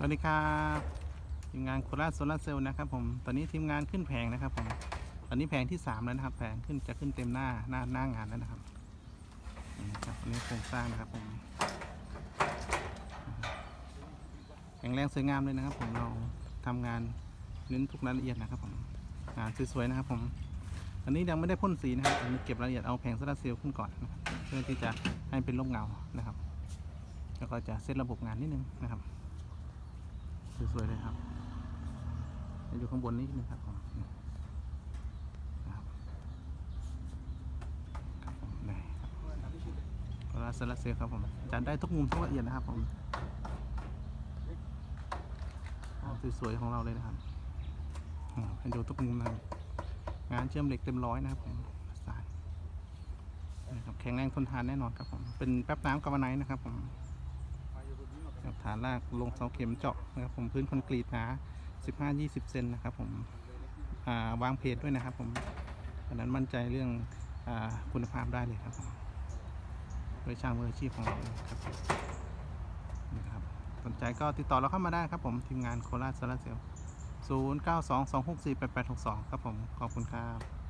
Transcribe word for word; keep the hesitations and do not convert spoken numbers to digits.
วัสดีครับทีมงานโคราชโซลาร์เซลล์นะครับผมตอนนี้ทีมงานขึ้นแผงนะครับผมตอนนี้แผงที่สามแล้วนะครับแผงขึ้นจะขึ้นเต็มหน้าหน้าหน้างานแล้วนะครับนี่นะครับอันนี้โครงสร้างนะครับผมแข็งแรงสวยงามเลยนะครับผมเราทำงานเน้นทุกรายละเอียดนะครับผมงานสวยๆนะครับผมอันนี้ยังไม่ได้พ่นสีนะครับอันนี้เก็บรายละเอียดเอาแผงโซลาร์เซลล์ขึ้นก่อนนะครับเพื่อที่จะให้เป็นร่มเงานะครับแล้วก็จะเซตระบบงานนิดนึงนะครับสวยๆเลยครับอยู่ข้างบนนี้นึงครับผมนะครับครับผมได้ครับโซลาร์เซลล์ครับผมจัดได้ทุกมุมทุกละเอียดนะครับผมสวยๆของเราเลยนะครับให้ดูทุกมุมนะครับงานเชื่อมเหล็กเต็มร้อยนะครับผมสายนะครับแข็งแรงทนทานแน่นอนครับผมเป็นแป๊บน้ำกาวไนท์นะครับผมฐานรากลงเสาเข็มเจาะนะครับผมพื้นคอนกรีตหนา สิบห้าถึงยี่สิบ เซนนะครับผมวางเพจด้วยนะครับผมดังนั้นมั่นใจเรื่องอคุณภาพได้เลยครับโดยช่างมืออาชีพของเราครับนะครับสนใจก็ติดต่อเราเข้ามาได้ครับผมทีมงานโคราชโซลาร์เซลล์ศูนย์ เก้า สอง สอง หก สี่ แปด แปด หก สองครับผมขอบคุณครับ